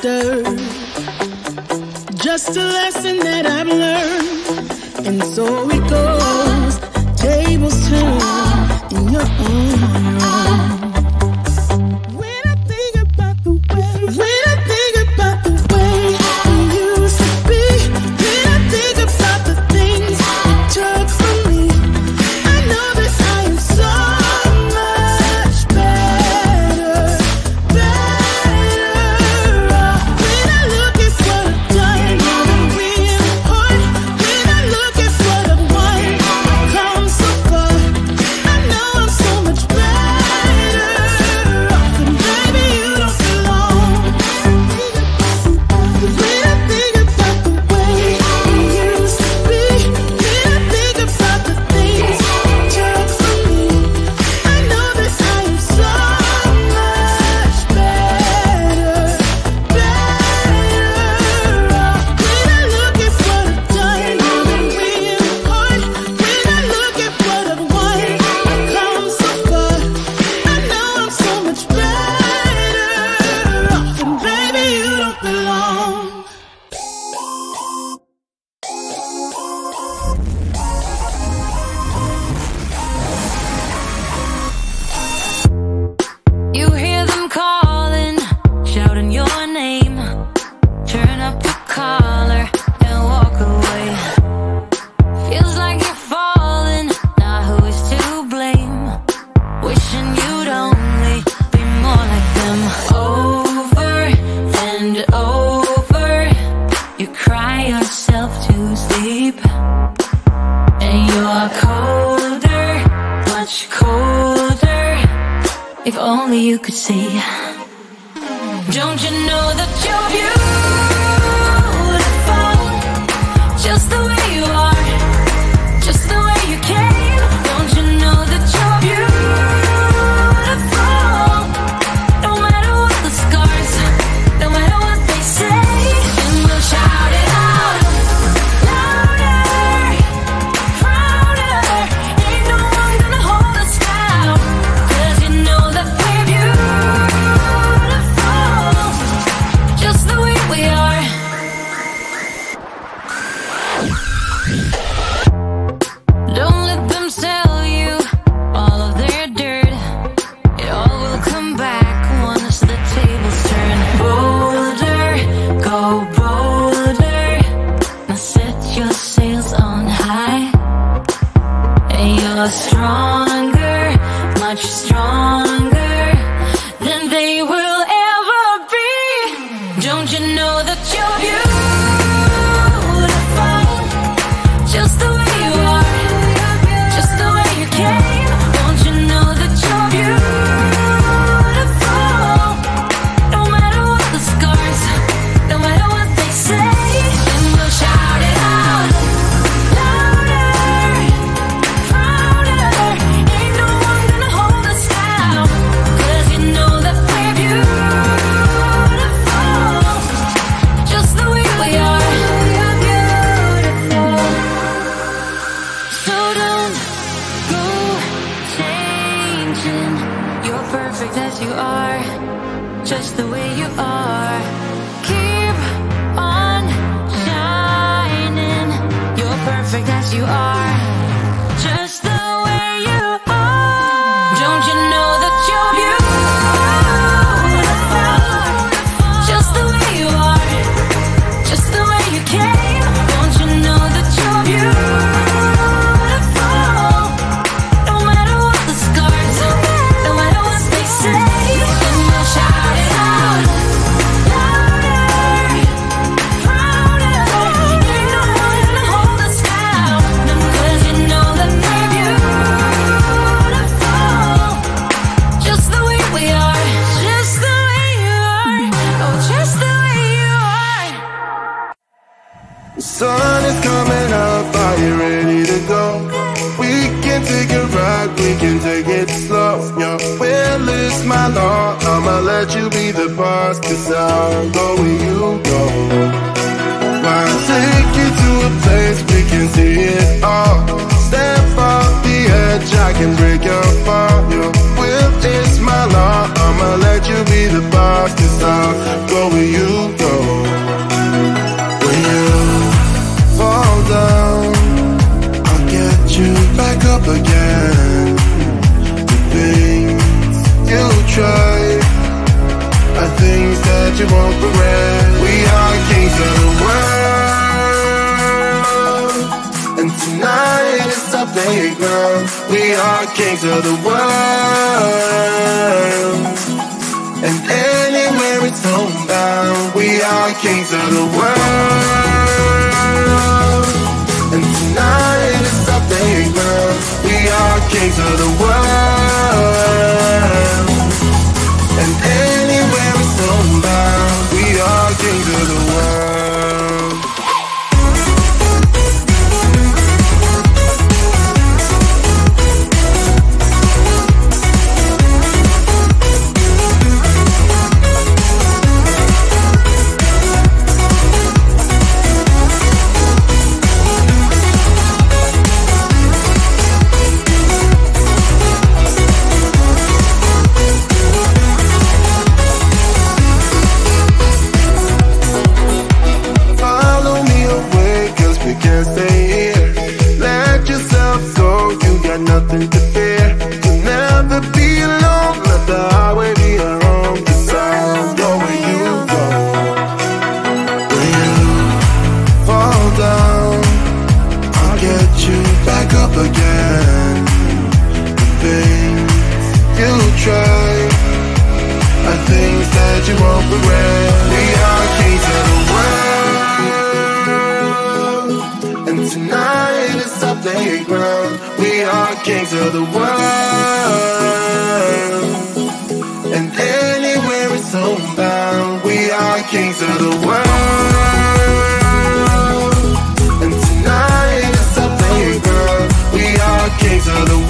disturbed. Just a lesson that I've learned, and so it goes. Tables turn in your own room. When I think about the way we used to be, when I think about the things you took from me, I know that I am so much better off. When I look at what I've done, I'm really hard. When I look at what I've won, I've come so far. I know I'm so much better off, and baby, you don't belong. When I think about the way we used to be, when I think about the things you took from me, I know that I am so much better off. When I look at what I've done, I'm really hard. When I look at what I've won, I've come so far. I know I'm so much better off, and baby, you don't belong. You hear them calling, shouting your name. Turn up your collar and walk away. Feels like you're falling, now who is to blame? Wishing you'd only be more like them. Over and over, you cry yourself to sleep, and you're colder, much colder. If only you could see. Don't you know that you're beautiful, just the way you are, just the way you came? Don't you know that you're beautiful, no matter what the scars, no matter what they say? And we'll shout it out louder, prouder. Ain't no one gonna hold us down, 'cause you know that we're beautiful, just the way we are. Don't let them sell you all of their dirt. It all will come back once the tables turn. Bolder, go bolder. Now set your sails on high, and you're stronger, much stronger than they will ever be. Don't you know that you're beautiful, just the way you are, just the way you came? Don't you know that you're beautiful, no matter what the scars, no matter what they say? And we'll shout it out louder, prouder. Ain't no one gonna hold us down, 'cause you know that we're beautiful, just the way we are. Beautiful. So don't go changing. You're perfect as you are, just the way you are. Keep on shining. You're perfect as you are, just the way you are. Don't you know that you're beautiful, just the way you are, just the way you came? Don't you know that you're beautiful, no matter what the scars, no matter what they say? And we'll shout it out louder, prouder. Ain't no one gonna hold us down, 'cause you know that we're beautiful, just the way we are, just the way you are, oh, just the way you are. The sun is coming up, are you ready to go? We can take a ride, we can take it slow. Your will is my law, I'ma let you be the boss, 'cause I'll go where you go. I'll take you to a place we can see it all. Step off the edge, I can break your fall. Your will is my law, I'ma let you be the boss, 'cause I'll go where you go. We are kings of the world. And anywhere it's homebound, we are kings of the world. And tonight is our playground. We are kings of the world. And anywhere it's homebound, we are kings of the world. Nothing to fear. You'll never be alone. Let the highway be your home. 'Cause I'll go where you go. When you fall down, I'll get you back up again. The things you try are things that you won't regret. We are kings of the world. And tonight is our playground. We are kings of the world. And anywhere it's homebound, we are kings of the world. And tonight is our playground. We are kings of the world.